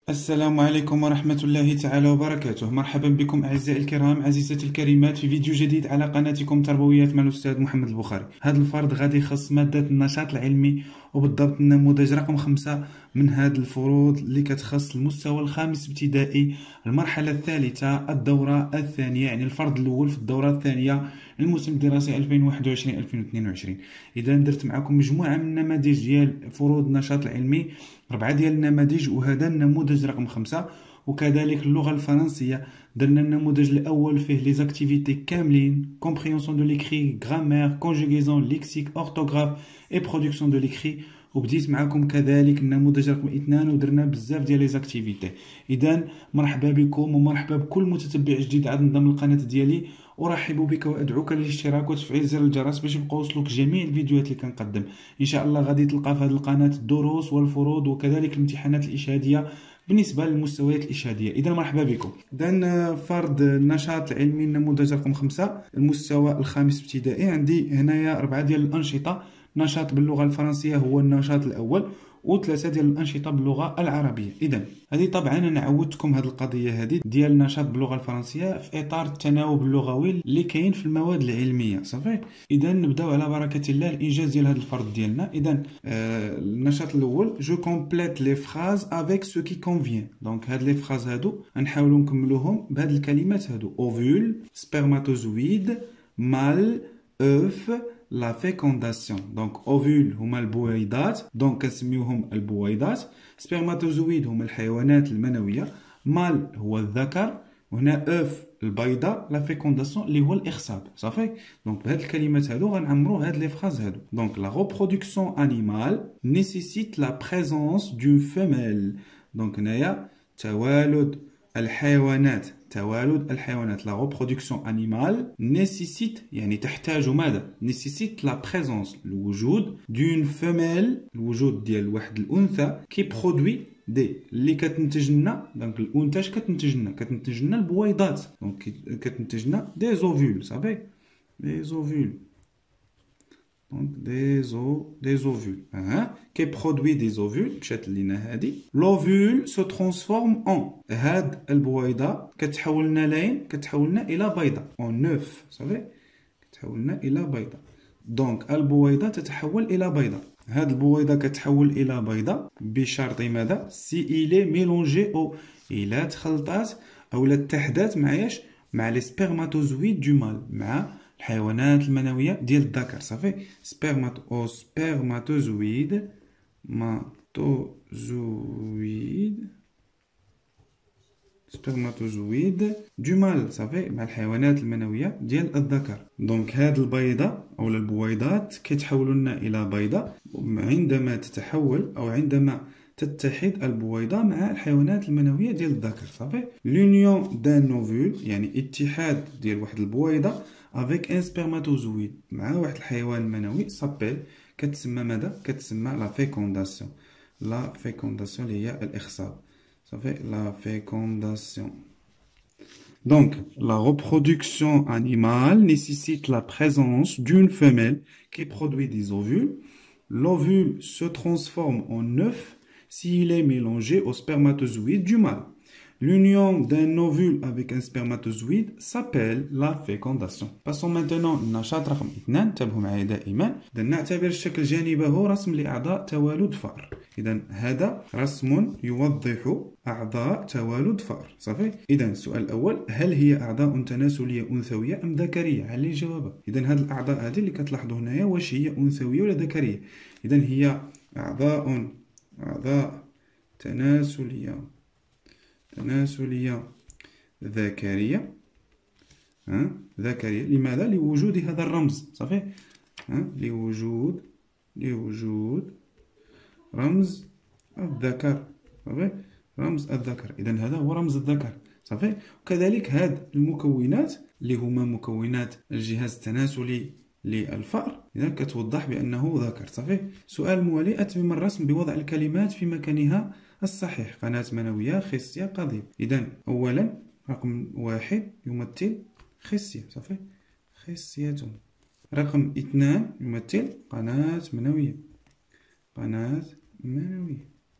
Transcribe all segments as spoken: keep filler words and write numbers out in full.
السلام عليكم ورحمة الله تعالى وبركاته. مرحبا بكم أعزائي الكرام، عزيزتي الكريمات، في فيديو جديد على قناتكم تربويات مع الأستاذ محمد البخاري. هذا الفرض غادي يخص مادة النشاط العلمي، وبالضبط النموذج رقم خمسة من هذه الفروض اللي كتخص المستوى الخامس ابتدائي، المرحلة الثالثة، الدورة الثانية، يعني الفرض الأول في الدورة الثانية الموسم الدراسي ألفين وواحد وعشرين ألفين واثنين وعشرين. إذا درت معكم مجموعة من النماذج ديال فروض النشاط العلمي، ربعة ديال النماذج، وهذا النموذج رقم خمسة. وكذلك اللغة الفرنسية درنا النموذج الأول فيه لي زاكتيفيتي كاملين، كومبريونسيون دو ليكري، غرامير، كونجوغيزون، ليكسيك، أورتوغراف اي برودكسيون دو ليكري. وبديت معكم كذلك النموذج رقم اثنان ودرنا بزاف ديال لي زاكتيفيتي. اذا مرحبا بكم ومرحبا بكل متتبع جديد عاد انضم للقناه ديالي. ارحب بك وادعوك للاشتراك وتفعيل زر الجرس باش يبقاو يوصلوك جميع الفيديوهات اللي كنقدم. ان شاء الله غادي تلقى في هذه القناه الدروس والفروض وكذلك الامتحانات الاشهاديه بالنسبه للمستويات الاشهاديه. اذا مرحبا بكم. اذا فرض النشاط العلمي النموذج رقم خمسة، المستوى الخامس ابتدائي. عندي هنايا اربعه ديال الانشطه. نشاط باللغه الفرنسيه هو النشاط الاول، وثلاثه ديال الانشطه باللغه العربيه. اذا هذه طبعا انا عودتكم هذه القضيه هذه ديال النشاط باللغه الفرنسيه في اطار التناوب اللغوي اللي كاين في المواد العلميه. صافي. اذا نبداو على بركه الله الانجاز ديال هذا الفرض ديالنا. اذا آه النشاط الاول، جو كومبليت لي فراز افيك سو كي كونفيان. دونك هاد لي فراز هادو غنحاولوا نكملوهم بهاد الكلمات هادو: اوفول، سبرماتوزويد، مال، اوف، لا فيكونداسيون. دونك اوفول هما البويضات، دونك كنسميوهم البويضات. سبرماتوزويد هما الحيوانات المنويه. مال هو الذكر، وهنا اوف البيضه. لا فيكونداسيون اللي هو الاخصاب. صافي. دونك بهاد الكلمات هادو غنعمرو هاد لي فراز هادو. دونك لا ريبرودكسيون انيمال نيسيسيت لا بريزونس دون فيميل. دونك هنايا توالد الحيوانات توالد الحيوانات لا ريبرودكسيون انيمال نيسيسيت يعني تحتاج ماذا؟ نيسيسيت لا بريزونس الوجود دون فيميل، الوجود ديال واحد الانثى كي برودوي دي اللي كتنتج لنا. دونك الانثى اش كتنتج لنا؟ كتنتج لنا البويضات. دونك كتنتج لنا دي زوفول. صافي. دي زوفول. Donc des os, des ovules. Hein? Qui produit des ovules. مشات لينا هادي. L'ovule se transforme en. هاد البويضة كتحول لنا لين كتحول لنا إلى بيضة. En œuf. صافي. كتحول لنا إلى بيضة. دونك البويضة تتحول إلى بيضة. هاد البويضة كتحول إلى بيضة بشرط ماذا؟ سي إلي ميلونجي أو إلا تخلطات أو لا اتحدات مع ايش؟ مع لي سبرماتوزويد دو مال، مع الحيوانات المنويه ديال الذكر. صافي. سبرمات او سبرماتوزويد ماتوزويد سبرماتوزويد دو مال. صافي. مع الحيوانات المنويه ديال الذكر. دونك هاد البيضه او البويضات كيتحولوا لنا الى بيضه عندما تتحول او عندما تتحد البويضة مع الحيوانات المنوية ديال الذكر. صافي. لونيون دان اوفول يعني اتحاد ديال واحد البويضة افيك ان سبرماتوزويد مع واحد الحيوان منوي سابيل كتسمى ماذا؟ كتسمى لا فيكونداسيون. لا فيكونداسيون اللي هي الاخصاب. صافي. لا فيكونداسيون. Donc, la reproduction animale nécessite la présence d'une femelle qui produit des ovules. L'ovule se transforme en œuf s'il est mélangé au spermatozoïde du mâle. L'union d'un ovule avec un spermatozoïde s'appelle la fécondation. Passons maintenant للنشاط رقم اثنين. انتبهوا معي دائما. إذا نعتبر الشكل جانبه رسم لأعضاء توالد فأر. إذا هذا رسم يوضح أعضاء توالد فأر. صافي. إذا السؤال الأول: هل هي أعضاء تناسلية أنثوية أم ذكرية؟ علي الجواب. إذا هذه الأعضاء هذه اللي كتلاحظوا هنايا واش هي أنثوية ولا ذكرية؟ إذا هي أعضاء أعضاء تناسلية تناسلية ذكرية. ها ذكرية. لماذا؟ لوجود هذا الرمز. صافي. ها لوجود لوجود رمز الذكر. صافي. رمز الذكر. إذا هذا هو رمز الذكر. صافي. وكذلك هاد المكونات اللي هما مكونات الجهاز التناسلي للفأر إذا كتوضح بأنه ذكر. صافي. سؤال موالي: أتمم الرسم بوضع الكلمات في مكانها الصحيح. قناة منوية، خصية، قضيب. إذا أولا رقم واحد يمثل خصية. صافي. خصية. رقم اثنان يمثل قناة منوية. قناة منوية.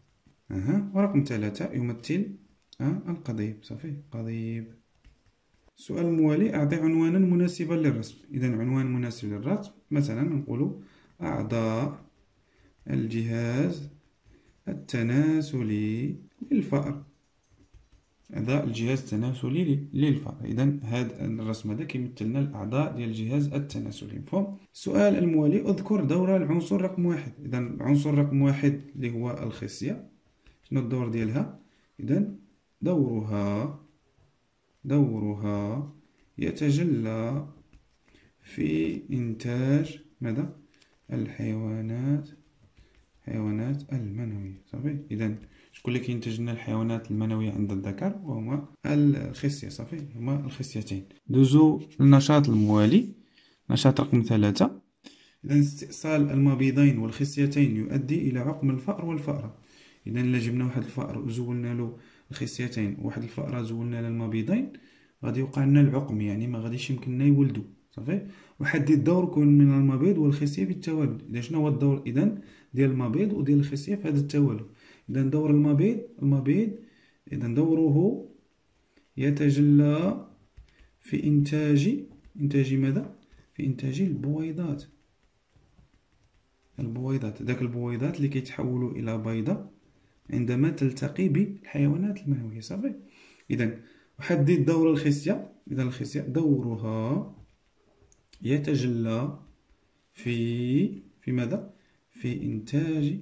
أها. ورقم ثلاثة يمثل أه القضيب. صافي، قضيب. السؤال الموالي: أعطي عنوانا مناسبا للرسم. إذا عنوان مناسب للرسم مثلا نقول أعضاء الجهاز التناسلي للفأر. أعضاء الجهاز التناسلي للفأر. إذا هذا الرسم هذا كيمثل لنا الأعضاء ديال الجهاز التناسلي. مفهوم؟ السؤال الموالي: اذكر دور العنصر رقم واحد. إذا العنصر رقم واحد اللي هو الخصية، شنو الدور ديالها؟ إذا دورها دورها يتجلى في إنتاج ماذا؟ الحيوانات الحيوانات المنوية. صافي. إذا شكون اللي كينتج لنا الحيوانات المنوية عند الذكر؟ وهما الخصية. صافي، هما الخصيتين. دوزو للنشاط الموالي، نشاط رقم ثلاثة. إذا استئصال المبيضين والخصيتين يؤدي إلى عقم الفأر والفأرة. إذا إلا جبنا واحد الفأر وزولنا له الخصيتين وواحد الفأرة زولنا له المبيضين، غادي يوقع لنا العقم، يعني ما غاديش يمكننا يولدوا. صافي. وحدد الدور كون من المبيض والخصية في التوالد. إذا شنو هو الدور إذا ديال المبيض وديال الخصية في هذا التوالد؟ إذا دور المبيض المبيض إذا دوره يتجلى في إنتاج إنتاج ماذا؟ في إنتاج البويضات. البويضات، ذاك البويضات اللي كيتحولوا إلى بيضة عندما تلتقي بالحيوانات المنوية. صافي. إذا وحدد دور الخصية. إذا الخصية دورها يتجلى في في ماذا؟ في إنتاج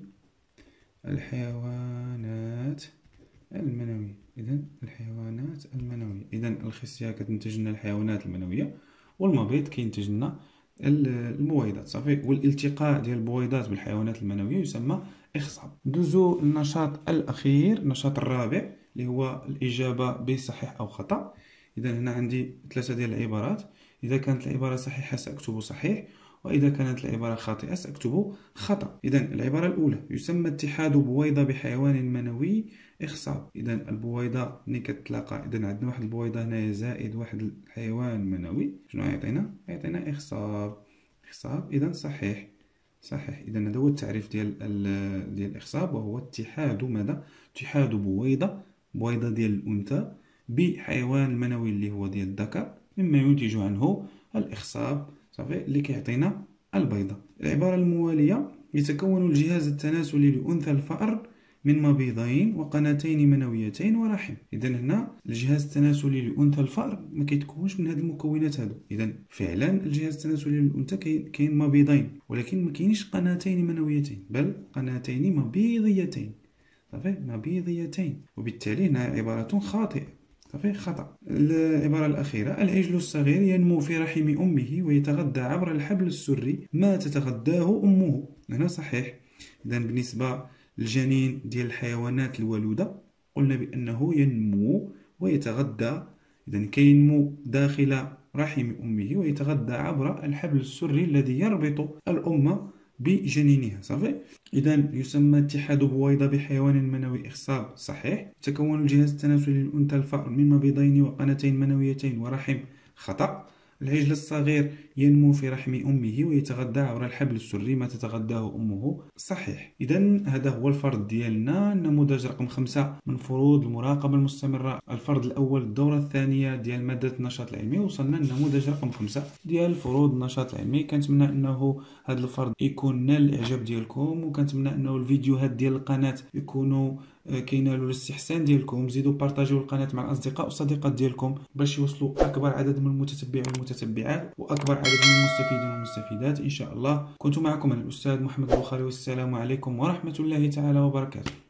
الحيوانات المنوية. إذا الحيوانات المنوية. إذا الخصية كتنتج لنا الحيوانات المنوية والمبيض كينتج لنا البويضات. صافي. والالتقاء ديال البويضات بالحيوانات المنوية يسمى إخصاب. ندوزو للنشاط الأخير، النشاط الرابع، اللي هو الإجابة بصحيح أو خطأ. إذا هنا عندي ثلاثة ديال العبارات. إذا كانت العبارة صحيحة سأكتب صحيح، وإذا كانت العبارة خاطئة سأكتب خطأ. إذا العبارة الأولى: يسمى اتحاد بويضة بحيوان منوي إخصاب. إذا البويضة ملي كتلاقى، إذا عندنا واحد البويضة هنايا زائد واحد الحيوان منوي، شنو يعطينا؟ يعطينا إخصاب. إخصاب. إذا صحيح صحيح. إذا هذا هو التعريف ديال ديال الإخصاب، وهو اتحاد ماذا؟ اتحاد بويضة بويضة ديال الأنثى بحيوان المنوي اللي هو ديال الذكر، مما ينتج عنه الإخصاب. صافي، اللي كيعطينا البيضة. العبارة الموالية: يتكون الجهاز التناسلي لأنثى الفأر من مبيضين وقناتين منويتين ورحم. إذا هنا الجهاز التناسلي لأنثى الفأر ما كيتكونش من هذه المكونات هادو. إذا فعلا الجهاز التناسلي للأنثى كاين مبيضين، ولكن ما كاينش قناتين منويتين، بل قناتين مبيضيتين. صافي، مبيضيتين. وبالتالي هنا عبارة خاطئة. صافي، خطأ. العبارة الأخيرة: العجل الصغير ينمو في رحم أمه ويتغذى عبر الحبل السري ما تتغذاه أمه. هنا صحيح. إذا بالنسبة للجنين ديال الحيوانات الولودة قلنا بأنه ينمو ويتغذى. إذا كينمو داخل رحم أمه ويتغذى عبر الحبل السري الذي يربط الأم بجنينها. صافي. إذا يسمى اتحاد بويضة بحيوان منوي إخصاب. صحيح. تكون الجهاز التناسلي للأنثى الفأر من مبيضين وقناتين منويتين ورحم. خطأ. العجل الصغير ينمو في رحم أمه ويتغذى عبر الحبل السري ما تتغذاه أمه. صحيح. إذا هذا هو الفرض ديالنا، النموذج رقم خمسة من فروض المراقبة المستمرة. الفرض الأول الدورة الثانية ديال مادة النشاط العلمي. وصلنا للنموذج رقم خمسة ديال فروض النشاط العلمي. كنتمنى أنه هذا الفرض يكون نال الإعجاب ديالكم، وكنتمنى أنه الفيديوهات ديال القناة يكونوا كينالوا الاستحسان ديالكم. زيدوا بارطاجيو القناة مع الأصدقاء والصديقات ديالكم باش يوصلوا أكبر عدد من المتتبعين والمتتبعات وأكبر عدد من المستفيدين والمستفيدات إن شاء الله. كنت معكم أنا الأستاذ محمد البخاري، والسلام عليكم ورحمة الله تعالى وبركاته.